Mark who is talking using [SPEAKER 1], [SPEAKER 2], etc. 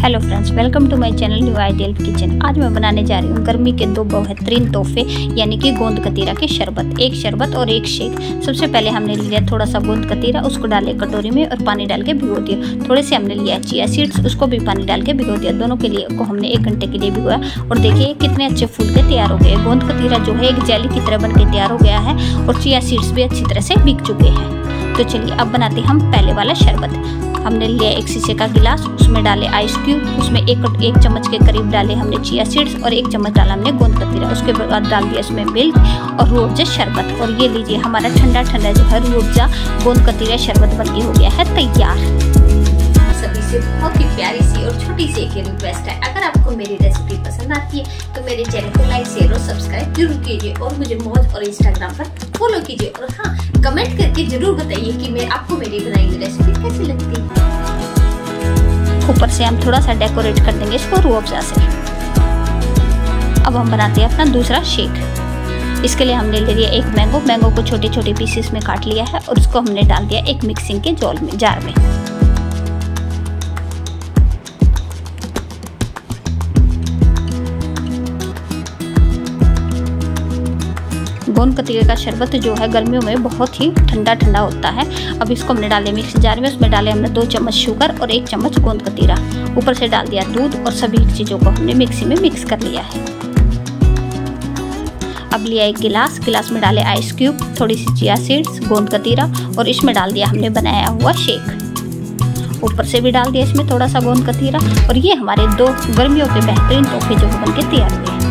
[SPEAKER 1] Hello friends, welcome to my channel new ideal kitchen. आज मैं बनाने जा रही हूँ गर्मी के दो बेहतरीन तोहफे यानी कि गोंद कतीरा के शरबत। एक शरबत और एक शेक। सबसे पहले हमने लिया थोड़ा सा गोंद कतीरा, उसको डाले कटोरी में और पानी डाल के भिगो दिया। थोड़े से हमने लिया चिया सीड्स, उसको भी पानी डाल के भिगो दिया। दोनों के लिए को हमने 1 घंटे के लिए भिगोया और देखिए कितने अच्छे फूल के तैयार हो गए। गोंद कतीरा जो है एक जेली की तरह बन के तैयार हो गया है और चिया सीड्स भी अच्छी तरह से भीग चुके हैं। तो चलिए अब बनाते हैं हम पहले वाला शरबत। हमने लिया एक शीशे का गिलास, उसमें डाले आइस क्यूब, उसमें एक चम्मच के करीब डाले हमने चिया सीड्स और 1 चम्मच डाला हमने गोंद कतीरा। उसके बाद डाल दिया इसमें मिल्क और रूह अफ़ज़ा शरबत। और ये लीजिए हमारा ठंडा ठंडा जो है रूह अफ़ज़ा गोंद कतीरा शरबत बनके हो गया है तैयार। सभी से बहुत ही प्यारी सी और छोटी सी एक रिक्वेस्ट है, अगर आपको मेरी रेसिपी पसंद आती है तो मेरे चैनल को लाइक शेयर और सब्सक्राइब जरूर कीजिए और मुझे मौज और इंस्टाग्राम पर फॉलो कीजिए। और हाँ, कमेंट करके जरूर बताइए कि आपको मेरी बनाई हुई रेसिपी कैसी लगती है। ऊपर से हम थोड़ा सा डेकोरेट कर देंगे इसको रूह अफ़ज़ा से। अब हम बनाते हैं अपना दूसरा शेक। इसके लिए हमने ले लिया एक मैंगो को छोटे छोटे पीसेस में काट लिया है और उसको हमने डाल दिया एक मिक्सिंग के जार में। गोंद कतीरे का शरबत जो है गर्मियों में बहुत ही ठंडा ठंडा होता है। अब इसको हमने डाले मिक्सी जार में, उसमें डाले हमने 2 चम्मच शुगर और 1 चम्मच गोंद कतीरा। ऊपर से डाल दिया दूध और सभी चीज़ों को हमने मिक्सी में मिक्स कर लिया है। अब लिया एक गिलास में डाले आइस क्यूब, थोड़ी सी चिया सीड्स, गोंद कतीरा और इसमें डाल दिया हमने बनाया हुआ शेक। ऊपर से भी डाल दिया इसमें थोड़ा सा गोंद कतीरा और ये हमारे 2 गर्मियों के बेहतरीन तोहफे जो बन के तैयार हुए।